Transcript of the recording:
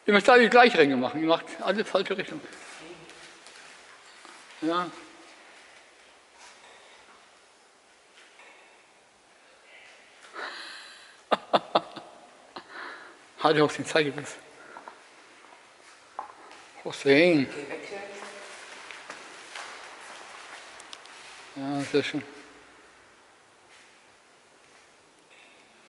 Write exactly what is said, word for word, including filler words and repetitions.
Ihr müsst alle die gleiche Ringe machen, ihr macht alle falsche Richtung. Ja. Halte auf den Zeigefinger. Hossein. Ja, sehr schön.